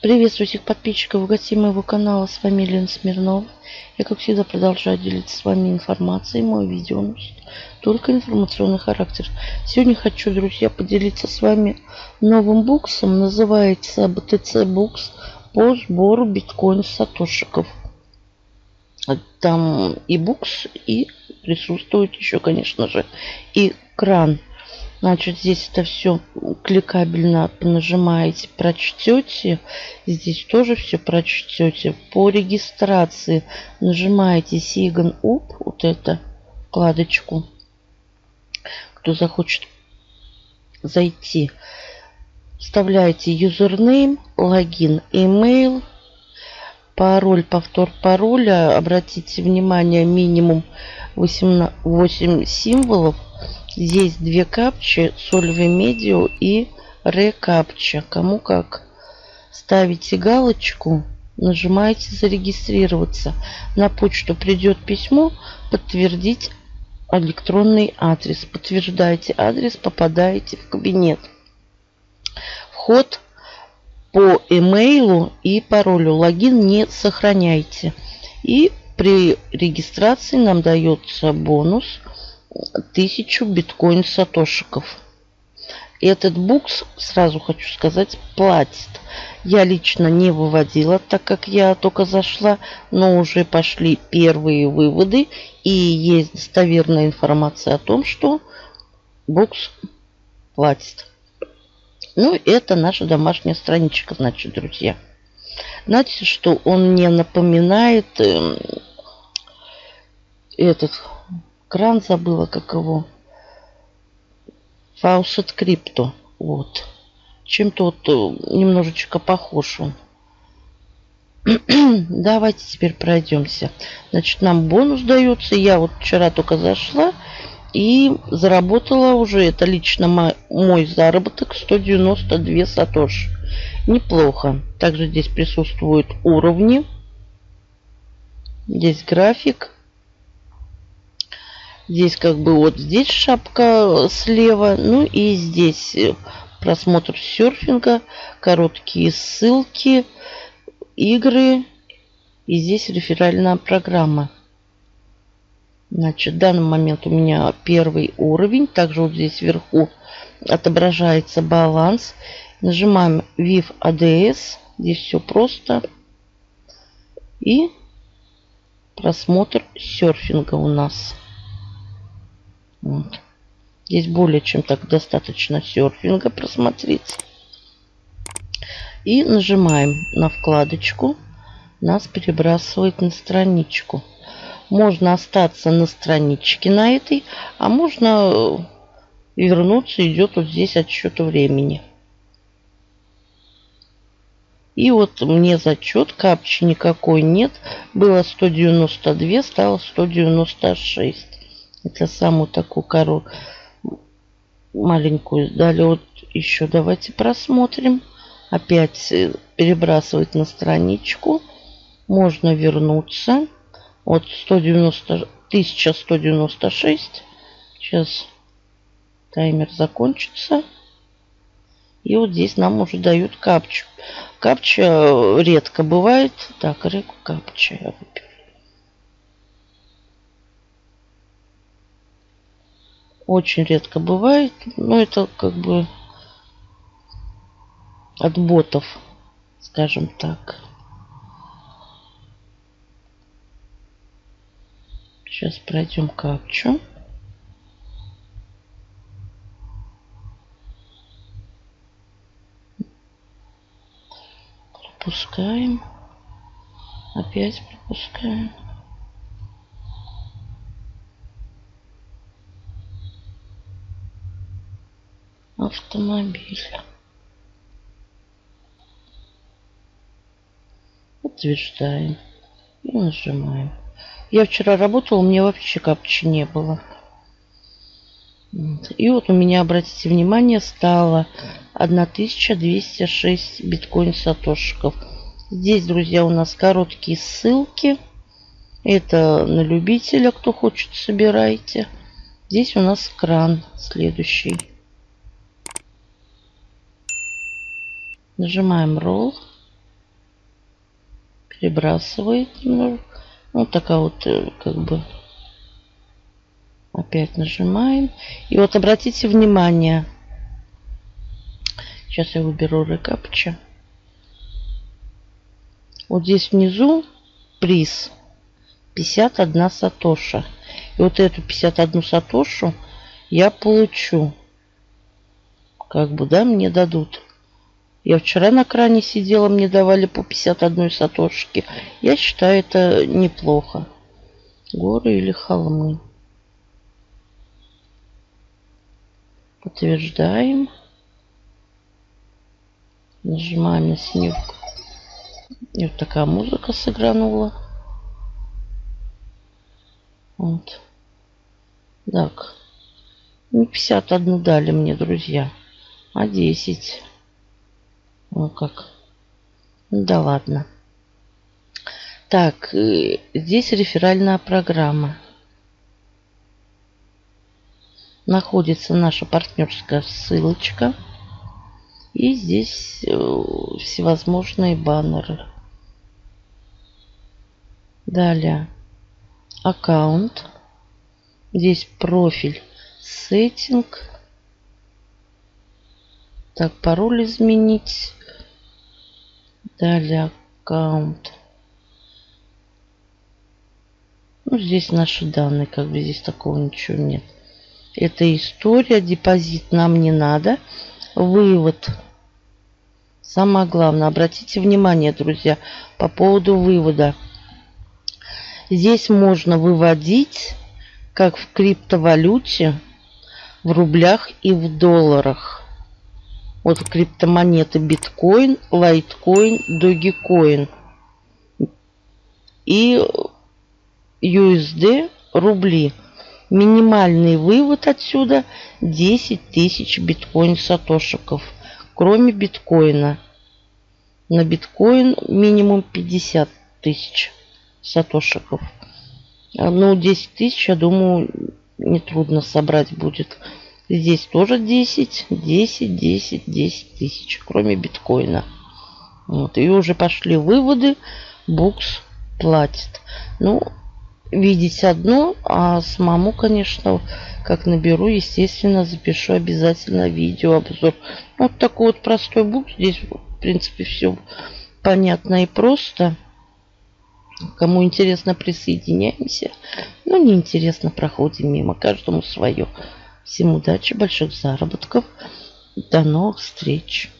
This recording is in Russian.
Приветствую всех подписчиков и гостей моего канала. С вами Елена Смирнова. Я, как всегда, продолжаю делиться с вами информацией. Мой видео носит только информационный характер. Сегодня хочу, друзья, поделиться с вами новым буксом. Называется BTC букс по сбору биткоин сатошиков. Там и букс, и присутствует еще, конечно же, и кран. Значит, здесь это все кликабельно. Нажимаете, прочтете. Здесь тоже все прочтете. По регистрации нажимаете Sign Up, вот эту вкладочку. Кто захочет зайти, вставляете юзернейм, логин, email, пароль, повтор пароля. Обратите внимание, минимум 8 символов. Здесь 2 капчи, Solve Medio и Recaptcha. Кому как. Ставите галочку, нажимаете зарегистрироваться. На почту придет письмо, подтвердить электронный адрес. Подтверждаете адрес, попадаете в кабинет. Вход по имейлу и паролю. Логин не сохраняйте. И при регистрации нам дается бонус 1000 биткоин сатошиков. Этот букс, сразу хочу сказать, платит. Я лично не выводила, так как я только зашла, но уже пошли первые выводы и есть достоверная информация о том, что букс платит. Ну, это наша домашняя страничка, значит, друзья. Знаете, что он мне напоминает этот кран, забыла как его. Faucet Crypto. Вот. Чем-то вот немножечко похож он. Давайте теперь пройдемся. Значит, нам бонус дается. Я вот вчера только зашла и заработала уже. Это лично мой заработок. 192 сатоши. Неплохо. Также здесь присутствуют уровни. Здесь график. Здесь как бы вот здесь шапка слева. Ну и здесь просмотр серфинга, короткие ссылки, игры. И здесь реферальная программа. Значит, в данный момент у меня первый уровень. Также вот здесь вверху отображается баланс. Нажимаем VIF ADS. Здесь все просто. И просмотр серфинга у нас. Вот. Здесь более чем так достаточно серфинга просмотреть. И нажимаем на вкладочку. Нас перебрасывает на страничку. Можно остаться на страничке на этой, а можно вернуться. Идет вот здесь отсчет времени. И вот мне зачет, капчи никакой нет. Было 192, стало 196. Это самую такую маленькую. Далее вот еще давайте просмотрим. Опять перебрасывать на страничку. Можно вернуться. Вот 1196. Сейчас таймер закончится. И вот здесь нам уже дают капчу. Капча редко бывает. Так, капча я выберу. Очень редко бывает, но это как бы от ботов, скажем так. Сейчас пройдем капчу. Пропускаем. Опять пропускаем. Автомобиль. Утверждаем. И нажимаем. Я вчера работала, у меня вообще капчи не было. И вот у меня, обратите внимание, стало 1206 биткоин сатошиков. Здесь, друзья, у нас короткие ссылки. Это на любителя, кто хочет, собирайте. Здесь у нас кран следующий. Нажимаем Roll. Перебрасывает немного. Вот такая вот, как бы. Опять нажимаем. И вот обратите внимание. Сейчас я выберу рекапча. Вот здесь внизу приз 51 сатоша. И вот эту 51 сатошу я получу. Как бы, да, мне дадут. Я вчера на кране сидела, мне давали по 51 сатошки. Я считаю, это неплохо. Горы или холмы. Подтверждаем. Нажимаем на синюю. И вот такая музыка сыгранула. Вот. Так. Не 51 дали мне, друзья, а 10. Ну как. Да ладно. Так, здесь реферальная программа. Находится наша партнерская ссылочка. И здесь всевозможные баннеры. Далее. Аккаунт. Здесь профиль. Сеттинг. Так, пароль изменить. Далее аккаунт. Ну, здесь наши данные, как бы здесь такого ничего нет. Это история, депозит нам не надо. Вывод. Самое главное, обратите внимание, друзья, по поводу вывода. Здесь можно выводить, как в криптовалюте, в рублях и в долларах. Вот криптомонеты биткоин, лайткоин, догикоин. И USD рубли. Минимальный вывод отсюда 10 тысяч биткоин сатошиков. Кроме биткоина. На биткоин минимум 50 тысяч сатошиков. Ну, 10 тысяч, я думаю, нетрудно собрать будет. Здесь тоже 10, 10, 10, 10 тысяч. Кроме биткоина. Вот. И уже пошли выводы. Букс платит. Ну, видеть одно, а самому, конечно, как наберу, естественно, запишу обязательно видеообзор. Вот такой вот простой букс. Здесь, в принципе, все понятно и просто. Кому интересно, присоединяемся. Ну, не интересно, проходим мимо. Каждому свое. Всем удачи, больших заработков. До новых встреч.